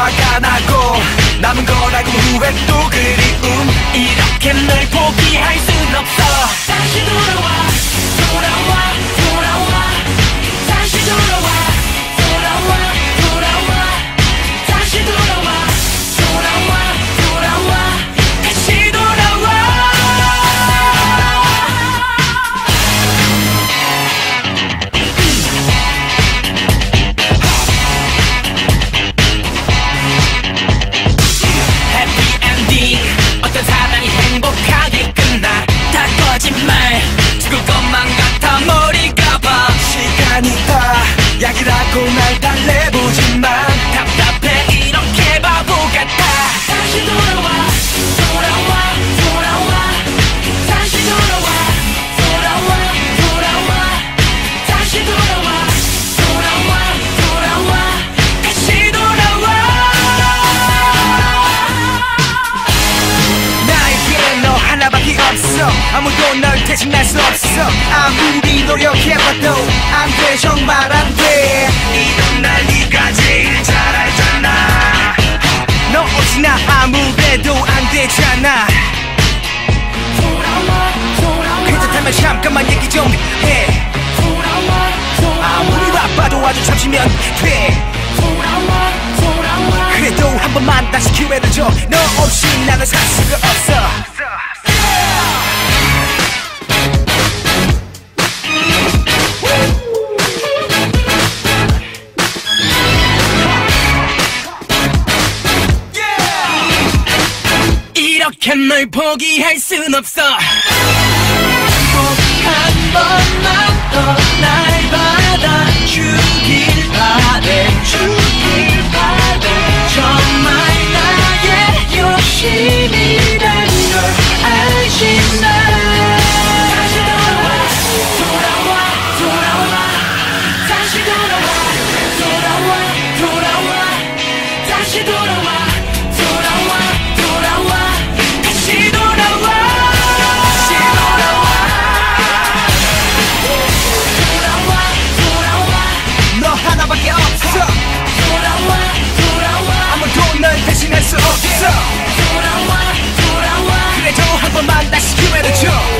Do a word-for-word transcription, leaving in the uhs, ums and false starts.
화가 나고 남은 거라고 후회 또 그리움 이렇게 널 포기할 순 없어 다시 돌아와 돌아와 돌아와 다시 돌아와 돌아와 돌아와 다시 돌아와 돌아와 돌아와 다시 돌아와 어떤 사랑이 행복하게 끝나 다 거짓말 죽을 것만 같아 머리가 아파 시간이 다 약이라고 날 달래보지만 답답해 이렇게 바보 같아 다시 돌아와 돌아와 돌아와 다시 돌아와 돌아와 돌아와 다시 돌아와 돌아와 돌아와 다시 돌아와 하나밖에 없어 아무도 널 대신할 수 없어 아무리 노력해봐도 안 돼 정말 안 돼 이런 날 네가 제일 잘 알잖아 너 없이 나 아무래도 안 되잖아 돌아와 돌아와 괜찮다면 잠깐만 얘기 좀 해 돌아와 돌아와 아무리 바빠도 아주 잠시면 돼 돌아와 돌아와 그래도 한 번만 다시 기회를 줘 너 없이 나는 살 수가 없어 이렇게 널 포기할 순 없어 한 번만 더 날 받아주길 바래 주길 바래 정말 나의 욕심이란 걸 알지만 다시 돌아와 돌아와 돌아와 다시 돌아와 돌아와 돌아와 다시 돌아와 돌아와 돌아와 다시 돌아와 다시 돌아와 돌아와 돌아와 너 하나밖에 없어 돌아와 돌아와 아무도 널 대신할 수 없어 돌아와 돌아와 그래도 한 번만 다시 기회를 줘